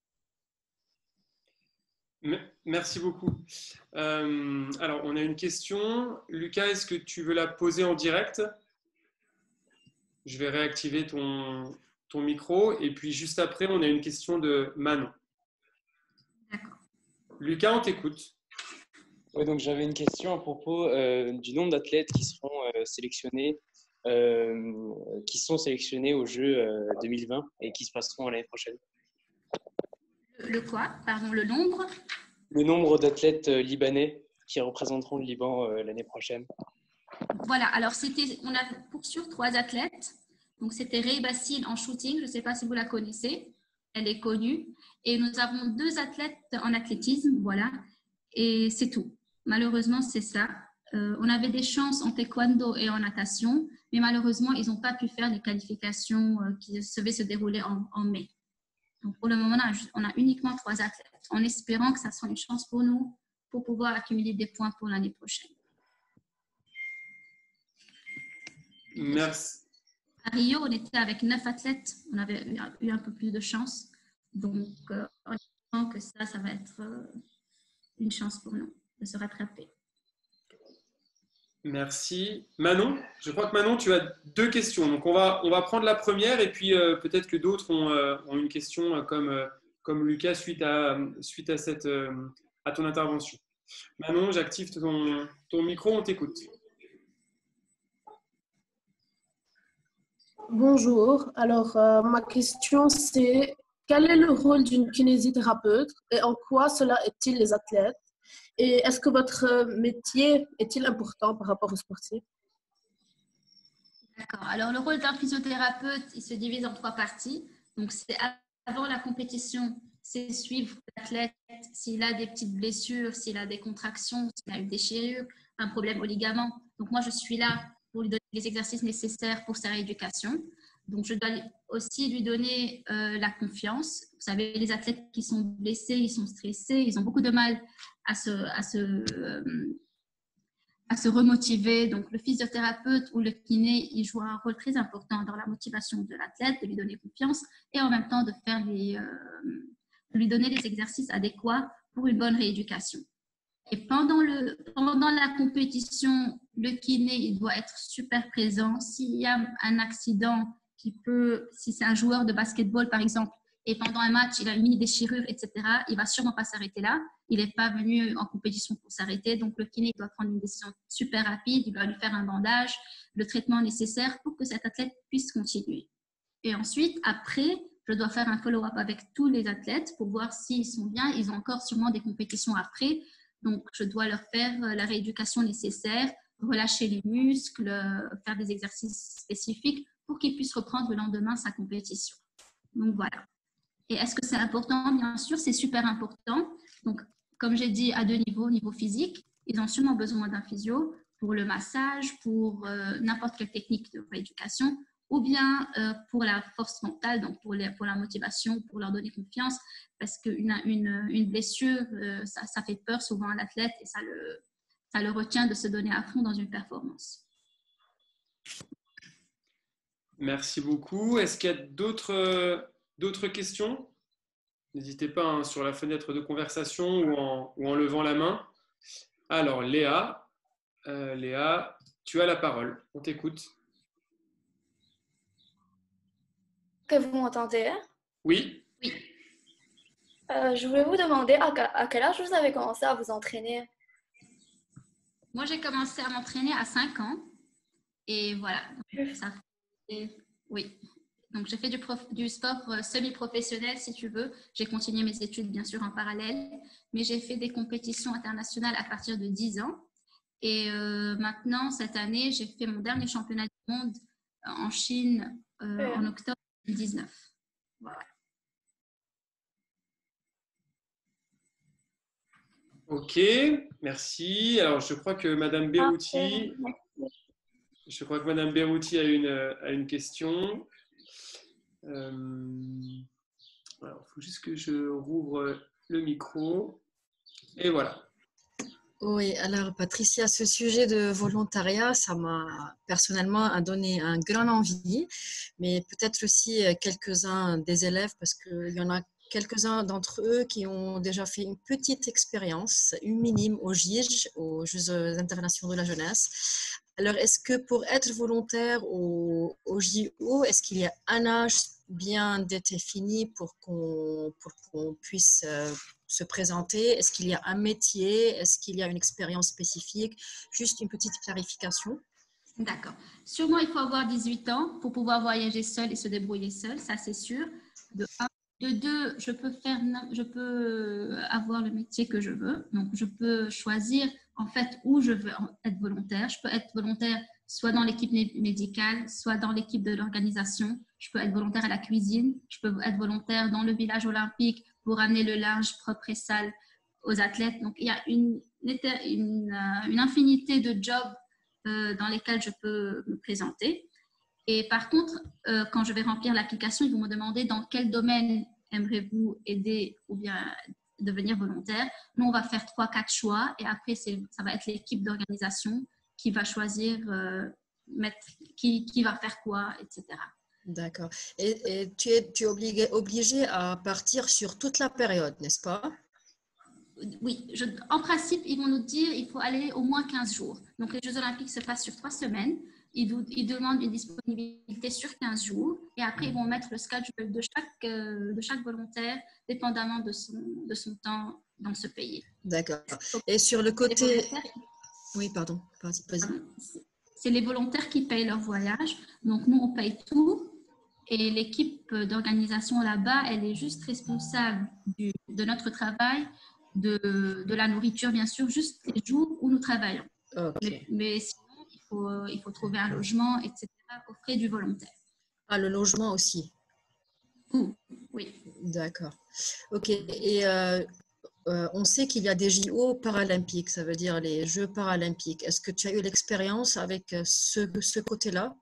Merci beaucoup. Euh, alors, on a une question. Lucas, est-ce que tu veux la poser en direct? Je vais réactiver ton, ton micro. Et puis, juste après, on a une question de Manon. D'accord. Lucas, on t'écoute. Oui, donc j'avais une question à propos euh, du nombre d'athlètes qui seront euh, sélectionnés, euh, qui sont sélectionnés aux Jeux euh, deux mille vingt et qui se passeront l'année prochaine. Le, le quoi? Pardon, le nombre? Le nombre d'athlètes euh, libanais qui représenteront le Liban euh, l'année prochaine. Voilà, alors c'était, on a pour sûr trois athlètes. Donc c'était Ray Bassil en shooting, je ne sais pas si vous la connaissez, elle est connue. Et nous avons deux athlètes en athlétisme, voilà, et c'est tout. Malheureusement, c'est ça. Euh, on avait des chances en taekwondo et en natation, mais malheureusement, ils n'ont pas pu faire les qualifications euh, qui devaient se dérouler en, en mai. Donc pour le moment, on a, on a uniquement trois athlètes, en espérant que ça soit une chance pour nous pour pouvoir accumuler des points pour l'année prochaine. Merci. À Rio, on était avec neuf athlètes. On avait eu un peu plus de chance. Donc, euh, on espère que ça, ça va être euh, une chance pour nous de se rattraper. Merci. Manon, je crois que Manon, tu as deux questions. Donc, on va, on va prendre la première et puis euh, peut-être que d'autres ont, euh, ont une question euh, comme, euh, comme Lucas suite à, suite à, cette, euh, à ton intervention. Manon, j'active ton, ton micro, on t'écoute. Bonjour. Alors, euh, ma question, c'est quel est le rôle d'une kinésithérapeute et en quoi cela est-il les athlètes? Et est-ce que votre métier est-il important par rapport aux sportifs? D'accord. Alors, le rôle d'un physiothérapeute, il se divise en trois parties. Donc, c'est avant la compétition, c'est suivre l'athlète s'il a des petites blessures, s'il a des contractions, s'il a une déchirure, un problème au ligament. Donc, moi, je suis là pour lui donner les exercices nécessaires pour sa rééducation. Donc, je dois aussi lui donner euh, la confiance. Vous savez, les athlètes qui sont blessés, ils sont stressés, ils ont beaucoup de mal à se, à se, euh, à se remotiver. Donc, le physiothérapeute ou le kiné, il joue un rôle très important dans la motivation de l'athlète, de lui donner confiance et en même temps de faire les, euh, lui donner les exercices adéquats pour une bonne rééducation. Et pendant, le, pendant la compétition, le kiné, il doit être super présent. S'il y a un accident qui peut, si c'est un joueur de basketball par exemple, et pendant un match, il a une mini déchirure, et cetera, il ne va sûrement pas s'arrêter là. Il n'est pas venu en compétition pour s'arrêter. Donc, le kiné doit prendre une décision super rapide. Il doit lui faire un bandage, le traitement nécessaire pour que cet athlète puisse continuer. Et ensuite, après, je dois faire un follow-up avec tous les athlètes pour voir s'ils sont bien. Ils ont encore sûrement des compétitions après. Donc, je dois leur faire la rééducation nécessaire, relâcher les muscles, faire des exercices spécifiques pour qu'ils puissent reprendre le lendemain sa compétition. Donc, voilà. Et est-ce que c'est important? Bien sûr, c'est super important. Donc, comme j'ai dit, à deux niveaux, niveau physique, ils ont sûrement besoin d'un physio pour le massage, pour euh, n'importe quelle technique de rééducation, ou bien euh, pour la force mentale, donc pour, les, pour la motivation, pour leur donner confiance, parce qu'une une, une blessure, euh, ça, ça fait peur souvent à l'athlète et ça le, ça le retient de se donner à fond dans une performance. Merci beaucoup. Est-ce qu'il y a d'autres... D'autres questions? N'hésitez pas hein, sur la fenêtre de conversation ou en, ou en levant la main. Alors, Léa, euh, Léa, tu as la parole. On t'écoute. Que vous m'entendez? Oui. Oui. Euh, je voulais vous demander à, à quel âge vous avez commencé à vous entraîner? Moi, j'ai commencé à m'entraîner à cinq ans. Et voilà. Ça fait... Oui. Donc, j'ai fait du, prof, du sport semi-professionnel, si tu veux. J'ai continué mes études, bien sûr, en parallèle. Mais j'ai fait des compétitions internationales à partir de dix ans. Et euh, maintenant, cette année, j'ai fait mon dernier championnat du monde en Chine euh, ouais. en octobre deux mille dix-neuf. Voilà. Ok, merci. Alors, je crois que Madame Berrouti, je crois que Madame Berrouti a une, a une question. Euh, alors, il faut juste que je rouvre le micro. Et voilà. Oui, alors Patricia, ce sujet de volontariat, ça m'a personnellement donné un grand envie, mais peut-être aussi quelques-uns des élèves, parce qu'il y en a quelques-uns d'entre eux qui ont déjà fait une petite expérience, une minime au J I J, aux Jeux internationaux de la jeunesse. Alors, est-ce que pour être volontaire au, au J O, est-ce qu'il y a un âge bien défini pour qu'on, pour qu'on puisse euh, se présenter? Est-ce qu'il y a un métier? Est-ce qu'il y a une expérience spécifique? Juste une petite clarification. D'accord. Sûrement, il faut avoir dix-huit ans pour pouvoir voyager seul et se débrouiller seul, ça c'est sûr. De un. De deux, je peux, faire, je peux avoir le métier que je veux. Donc, je peux choisir en fait où je veux être volontaire. Je peux être volontaire soit dans l'équipe médicale, soit dans l'équipe de l'organisation. Je peux être volontaire à la cuisine. Je peux être volontaire dans le village olympique pour amener le linge propre et sale aux athlètes. Donc, il y a une, une, une infinité de jobs euh, dans lesquels je peux me présenter. Et par contre, euh, quand je vais remplir l'application, ils vont me demander dans quel domaine aimeriez-vous aider ou bien devenir volontaire. Nous, on va faire trois, quatre choix et après, c'est, ça va être l'équipe d'organisation qui va choisir euh, mettre, qui, qui va faire quoi, et cetera. D'accord. Et, et tu es, tu es obligé, obligé à partir sur toute la période, n'est-ce pas? Oui, je, en principe, ils vont nous dire qu'il faut aller au moins quinze jours. Donc, les Jeux olympiques se passent sur trois semaines. Ils, ils demandent une disponibilité sur quinze jours et après, ils vont mettre le schedule de chaque, euh, de chaque volontaire, dépendamment de son, de son temps dans ce pays. D'accord. Et sur le côté… Oui, pardon. Vas-y, vas-y. C'est les volontaires qui payent leur voyage. Donc, nous, on paye tout. Et l'équipe d'organisation là-bas, elle est juste responsable du, de notre travail, de, de la nourriture, bien sûr, juste les jours où nous travaillons. Okay. Mais, mais sinon, il faut, il faut trouver un logement, et cetera, aux frais du volontaire. Ah, le logement aussi? Ouh, oui. D'accord. OK. Et euh, euh, on sait qu'il y a des J O paralympiques, ça veut dire les Jeux paralympiques. Est-ce que tu as eu l'expérience avec ce, ce côté-là?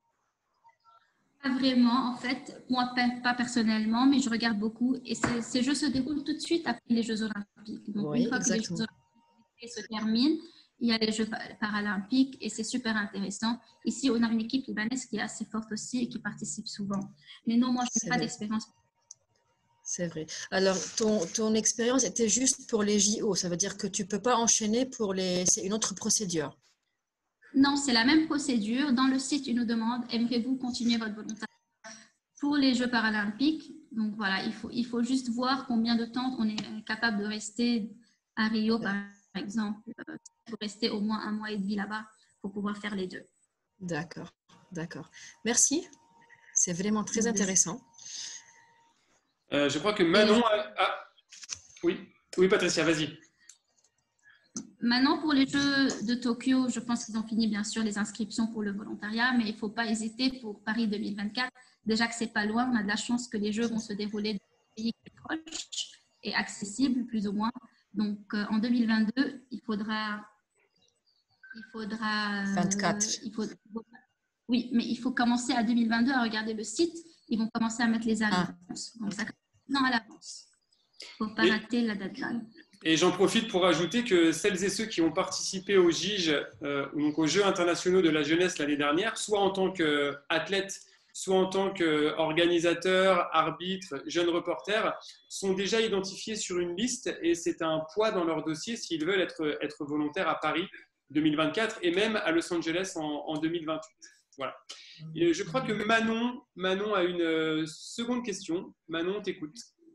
Pas vraiment, en fait, moi pas personnellement, mais je regarde beaucoup et ces, ces jeux se déroulent tout de suite après les Jeux olympiques. Donc, oui, une fois exactement. que les Jeux olympiques se terminent, il y a les Jeux paralympiques et c'est super intéressant. Ici, on a une équipe libanaise qui est assez forte aussi et qui participe souvent. Mais non, moi, je n'ai pas d'expérience. C'est vrai. Alors, ton, ton expérience était juste pour les J O. Ça veut dire que tu ne peux pas enchaîner pour les… C'est une autre procédure. Non, c'est la même procédure. Dans le site, ils nous demandent, aimeriez-vous continuer votre volontariat pour les Jeux paralympiques? Donc voilà, il faut, il faut juste voir combien de temps on est capable de rester à Rio, par exemple. Il faut rester au moins un mois et demi là-bas pour pouvoir faire les deux. D'accord, d'accord. Merci. C'est vraiment très intéressant. Euh, je crois que Manon a… Ah, oui, oui, Patricia, vas-y. Maintenant, pour les Jeux de Tokyo, je pense qu'ils ont fini, bien sûr, les inscriptions pour le volontariat, mais il ne faut pas hésiter pour Paris deux mille vingt-quatre. Déjà que ce n'est pas loin, on a de la chance que les Jeux vont se dérouler dans un pays plus proche et accessible, plus ou moins. Donc, euh, en deux mille vingt-deux, il faudra… Il faudra… Euh, vingt-quatre. Il faut, oui, mais il faut commencer à deux mille vingt-deux à regarder le site. Ils vont commencer à mettre les annonces. Ah. Donc, ça commence à l'avance. Il ne faut pas et, rater la deadline. Et j'en profite pour ajouter que celles et ceux qui ont participé aux J I J, euh, donc aux Jeux internationaux de la jeunesse l'année dernière, soit en tant qu'athlète, soit en tant qu'organisateur, arbitre, jeune reporter, sont déjà identifiés sur une liste et c'est un poids dans leur dossier s'ils veulent être, être volontaires à Paris deux mille vingt-quatre et même à Los Angeles en, en deux mille vingt-huit. Voilà. Et je crois que Manon, Manon a une seconde question. Manon, t'écoute.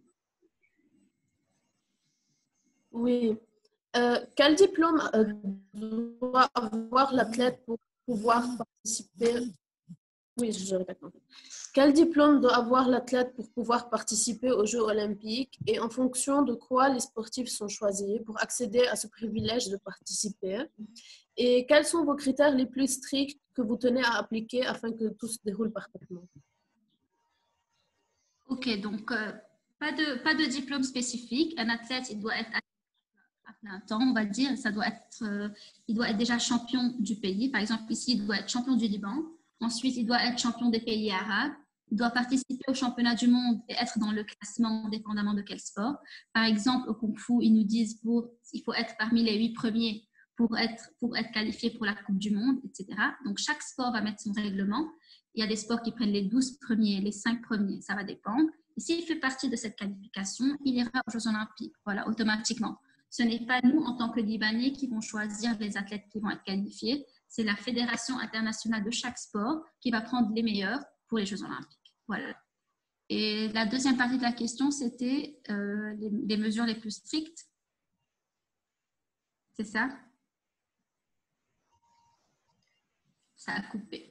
Oui. Euh, quel diplôme euh, doit avoir l'athlète pour pouvoir participer? Oui, je répète. Quel diplôme doit avoir l'athlète pour pouvoir participer aux Jeux olympiques et en fonction de quoi les sportifs sont choisis pour accéder à ce privilège de participer? Et quels sont vos critères les plus stricts que vous tenez à appliquer afin que tout se déroule parfaitement? Ok, donc euh, pas, de, pas de diplôme spécifique. Un athlète, il doit être à plein temps, on va dire. Ça doit être, euh, il doit être déjà champion du pays. Par exemple, ici, il doit être champion du Liban. Ensuite, il doit être champion des pays arabes. Il doit participer au championnat du monde et être dans le classement, dépendamment de quel sport. Par exemple, au Kung Fu, ils nous disent pour, il faut être parmi les huit premiers pour être, pour être qualifié pour la Coupe du Monde, et cetera. Donc, chaque sport va mettre son règlement. Il y a des sports qui prennent les douze premiers, les cinq premiers, ça va dépendre. Et s'il fait partie de cette qualification, il ira aux Jeux olympiques, voilà, automatiquement. Ce n'est pas nous, en tant que Libanais, qui vont choisir les athlètes qui vont être qualifiés. C'est la Fédération internationale de chaque sport qui va prendre les meilleurs pour les Jeux olympiques. Voilà. Et la deuxième partie de la question, c'était euh, les, les mesures les plus strictes. C'est ça? Ça a coupé.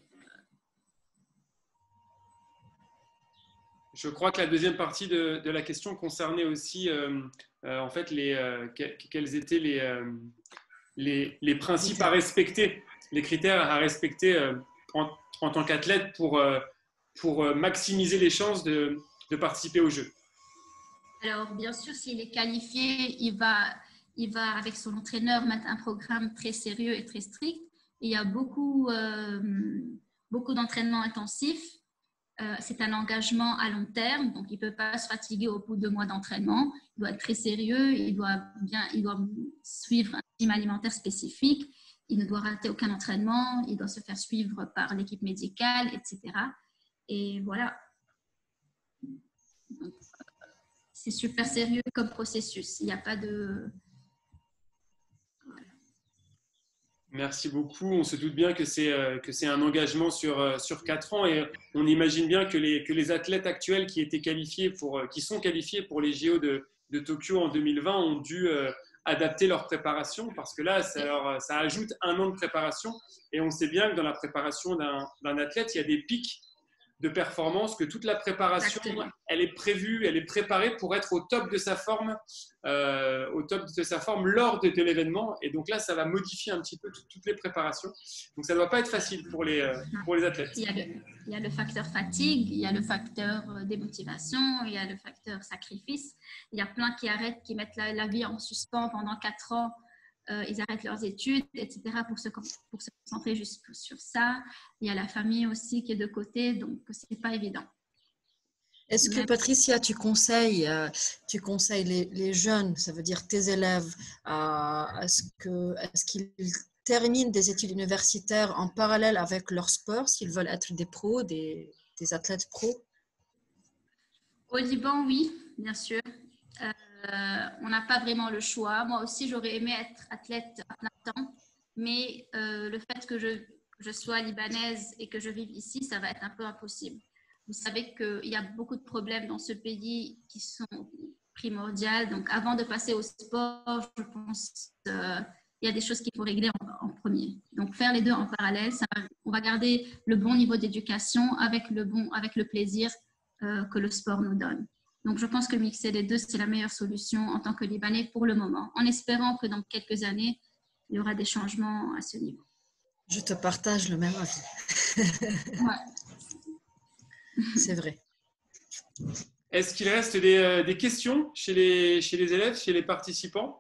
Je crois que la deuxième partie de, de la question concernait aussi euh, euh, en fait les, euh, quels étaient les, euh, les, les principes à respecter, les critères à respecter euh, en, en tant qu'athlète pour, euh, pour maximiser les chances de, de participer aux Jeux. Alors, bien sûr, s'il est qualifié, il va, il va, avec son entraîneur, mettre un programme très sérieux et très strict. Il y a beaucoup, euh, beaucoup d'entraînements intensifs. Euh, c'est un engagement à long terme, donc il ne peut pas se fatiguer au bout de deux mois d'entraînement. Il doit être très sérieux, il doit, bien, il doit suivre un régime alimentaire spécifique, il ne doit rater aucun entraînement, il doit se faire suivre par l'équipe médicale, et cetera. Et voilà. Donc, c'est super sérieux comme processus. Il n'y a pas de… Merci beaucoup. On se doute bien que c'est euh, que c'est un engagement sur euh, sur quatre ans et on imagine bien que les que les athlètes actuels qui étaient qualifiés pour euh, qui sont qualifiés pour les J O de de Tokyo en deux mille vingt ont dû euh, adapter leur préparation parce que là ça leur, ça ajoute un an de préparation et on sait bien que dans la préparation d'un d'un athlète il y a des pics de performance, que toute la préparation, Exactement. elle est prévue, elle est préparée pour être au top de sa forme, euh, au top de sa forme lors de, de l'événement. Et donc là, ça va modifier un petit peu tout, toutes les préparations. Donc ça ne doit pas être facile pour les, euh, pour les athlètes. Il y, a le, il y a le facteur fatigue, il y a le facteur démotivation, il y a le facteur sacrifice. Il y a plein qui arrêtent, qui mettent la, la vie en suspens pendant quatre ans. Euh, ils arrêtent leurs études, et cetera pour se, pour se concentrer juste sur ça. Il y a la famille aussi qui est de côté, donc ce n'est pas évident. Est-ce que, Patricia, tu conseilles, euh, tu conseilles les, les jeunes, ça veut dire tes élèves, à, à ce que, à ce qu'ils terminent des études universitaires en parallèle avec leur sport, s'ils veulent être des pros, des, des athlètes pros? Au Liban, oui, bien sûr. Euh, on n'a pas vraiment le choix. Moi aussi, j'aurais aimé être athlète à plein temps, mais euh, le fait que je, je sois libanaise et que je vive ici, ça va être un peu impossible. Vous savez qu'il y a beaucoup de problèmes dans ce pays qui sont primordiaux. Donc, avant de passer au sport, je pense qu'il euh, y a des choses qu'il faut régler en, en premier. Donc, faire les deux en parallèle, ça va, on va garder le bon niveau d'éducation avec le, bon, avec le plaisir euh, que le sport nous donne. Donc, je pense que mixer les deux, c'est la meilleure solution en tant que Libanais pour le moment, en espérant que dans quelques années, il y aura des changements à ce niveau. Je te partage le même avis. Ouais. C'est vrai. Est-ce qu'il reste des, euh, des questions chez les, chez les élèves, chez les participants?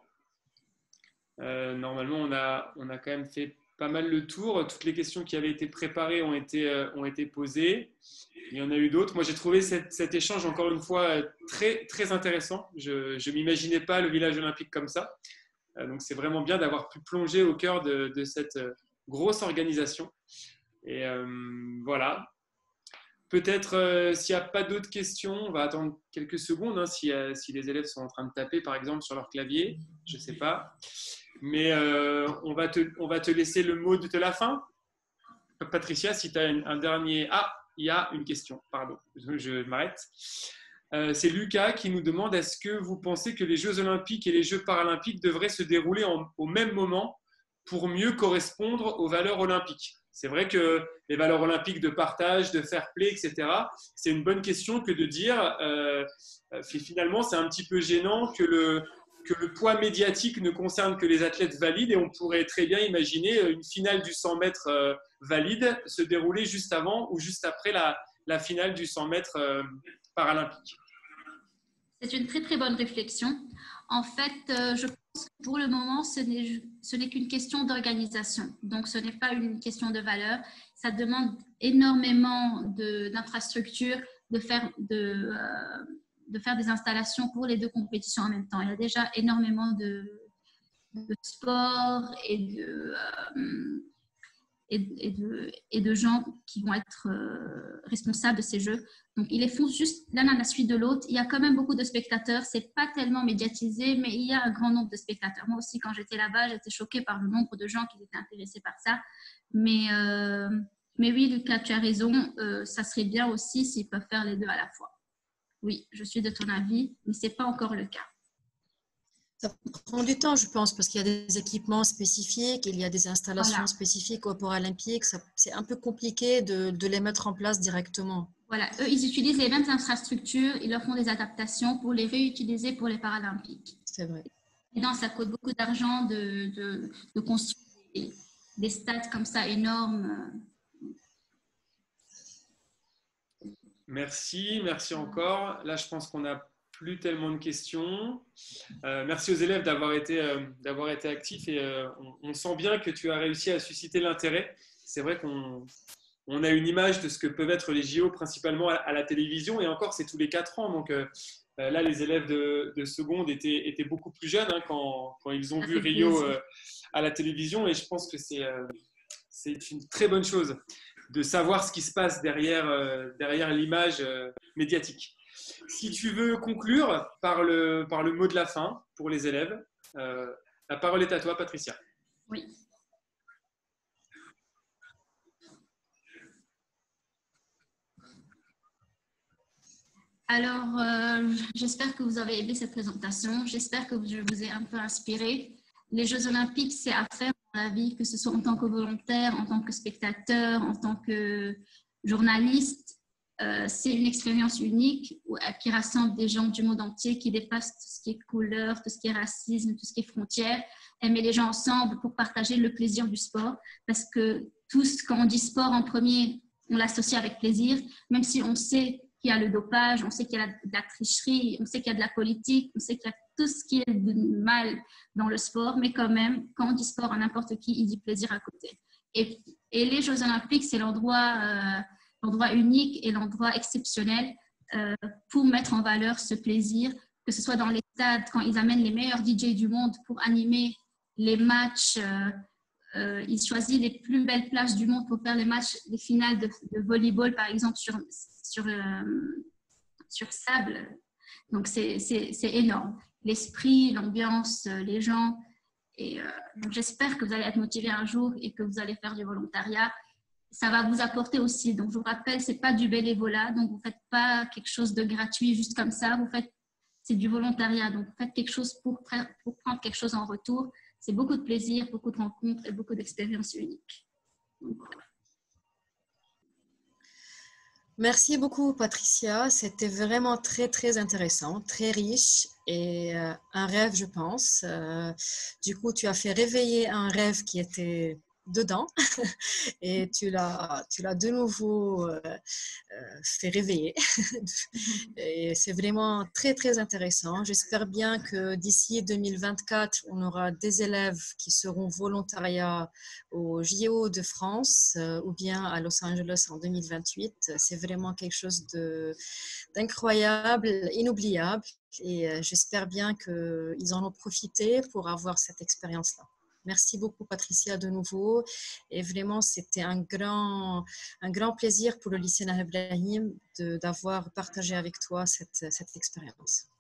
euh, Normalement, on a, on a quand même fait pas mal le tour. Toutes les questions qui avaient été préparées ont été, euh, ont été posées. Il y en a eu d'autres. Moi, j'ai trouvé cette, cet échange, encore une fois, très, très intéressant. Je ne m'imaginais pas le village olympique comme ça. Euh, donc, c'est vraiment bien d'avoir pu plonger au cœur de, de cette grosse organisation. Et euh, voilà. Peut-être, euh, s'il n'y a pas d'autres questions, on va attendre quelques secondes, hein, si, euh, si les élèves sont en train de taper, par exemple, sur leur clavier. Je ne sais pas. Mais euh, on, va te, on va te laisser le mot de la fin. Patricia, si tu as un, un dernier... Ah, il y a une question, pardon, je, je m'arrête. Euh, c'est Lucas qui nous demande, est-ce que vous pensez que les Jeux Olympiques et les Jeux Paralympiques devraient se dérouler en, au même moment pour mieux correspondre aux valeurs olympiques? C'est vrai que les valeurs olympiques de partage, de fair play, et cetera, c'est une bonne question que de dire, euh, finalement, c'est un petit peu gênant que le, que le poids médiatique ne concerne que les athlètes valides, et on pourrait très bien imaginer une finale du cent mètres euh, valide se dérouler juste avant ou juste après la, la finale du cent mètres euh, paralympique. C'est une très très bonne réflexion. En fait, euh, je pense que pour le moment, ce n'est, ce n'est qu'une question d'organisation. Donc, ce n'est pas une question de valeur. Ça demande énormément de, d'infrastructures, de faire, de, euh, de faire des installations pour les deux compétitions en même temps. Il y a déjà énormément de, de sport et de, euh, et, et, de, et de gens qui vont être euh, responsables de ces jeux. Donc, ils les font juste l'un à la suite de l'autre. Il y a quand même beaucoup de spectateurs. Ce n'est pas tellement médiatisé, mais il y a un grand nombre de spectateurs. Moi aussi, quand j'étais là-bas, j'étais choquée par le nombre de gens qui étaient intéressés par ça. Mais, euh, mais oui, Lucas, tu as raison. Euh, ça serait bien aussi s'ils peuvent faire les deux à la fois. Oui, je suis de ton avis, mais ce n'est pas encore le cas. Ça prend du temps, je pense, parce qu'il y a des équipements spécifiques, il y a des installations voilà. spécifiques aux Paralympiques. C'est un peu compliqué de, de les mettre en place directement. Voilà, eux, ils utilisent les mêmes infrastructures, ils leur font des adaptations pour les réutiliser pour les Paralympiques. C'est vrai. Et donc, ça coûte beaucoup d'argent de, de, de construire des, des stades comme ça énormes. Merci, merci encore. Là, je pense qu'on n'a plus tellement de questions. Euh, merci aux élèves d'avoir été, euh, d'avoir été actifs et euh, on, on sent bien que tu as réussi à susciter l'intérêt. C'est vrai qu'on on a une image de ce que peuvent être les J O principalement à, à la télévision et encore c'est tous les quatre ans. Donc euh, là, les élèves de, de seconde étaient, étaient beaucoup plus jeunes hein, quand, quand ils ont vu Rio euh, à la télévision et je pense que c'est, euh, c'est une très bonne chose de savoir ce qui se passe derrière, euh, derrière l'image euh, médiatique. Si tu veux conclure par le, par le mot de la fin pour les élèves, euh, la parole est à toi, Patricia. Oui. Alors, euh, j'espère que vous avez aimé cette présentation. J'espère que je vous ai un peu inspiré. Les Jeux Olympiques, c'est à faire dans la vie, que ce soit en tant que volontaire, en tant que spectateur, en tant que journaliste. Euh, c'est une expérience unique où, qui rassemble des gens du monde entier, qui dépasse tout ce qui est couleur, tout ce qui est racisme, tout ce qui est frontières, et met les gens ensemble pour partager le plaisir du sport. Parce que tous, quand on dit sport en premier, on l'associe avec plaisir, même si on sait qu'il y a le dopage, on sait qu'il y a de la tricherie, on sait qu'il y a de la politique, on sait qu'il y a tout ce qui est de mal dans le sport, mais quand même, quand on dit sport à n'importe qui, il dit plaisir à côté. Et, et les Jeux Olympiques, c'est l'endroit... Euh, l'endroit unique et l'endroit exceptionnel euh, pour mettre en valeur ce plaisir, que ce soit dans les stades, quand ils amènent les meilleurs D J du monde pour animer les matchs. Euh, euh, ils choisissent les plus belles plages du monde pour faire les matchs, les finales de, de volleyball, par exemple, sur, sur, euh, sur sable. Donc, c'est, c'est, c'est énorme. L'esprit, l'ambiance, les gens. Et euh, donc, j'espère que vous allez être motivés un jour et que vous allez faire du volontariat. Ça va vous apporter aussi. Donc, je vous rappelle, ce n'est pas du bénévolat. Donc, vous ne faites pas quelque chose de gratuit juste comme ça. Vous faites, c'est du volontariat. Donc, vous faites quelque chose pour, pour prendre quelque chose en retour. C'est beaucoup de plaisir, beaucoup de rencontres et beaucoup d'expériences uniques. Donc, voilà. Merci beaucoup, Patricia. C'était vraiment très, très intéressant, très riche et euh, un rêve, je pense. Euh, du coup, tu as fait réveiller un rêve qui était dedans et tu l'as, tu l'as de nouveau euh, euh, fait réveiller. Et c'est vraiment très, très intéressant. J'espère bien que d'ici deux mille vingt-quatre, on aura des élèves qui seront volontariats au J O de France euh, ou bien à Los Angeles en deux mille vingt-huit. C'est vraiment quelque chose de, d'incroyable, inoubliable. Et euh, j'espère bien qu'ils en ont profité pour avoir cette expérience-là. Merci beaucoup, Patricia, de nouveau. Et vraiment, c'était un grand, un grand plaisir pour le lycée Nahar Ibrahim de, d'avoir partagé avec toi cette, cette expérience.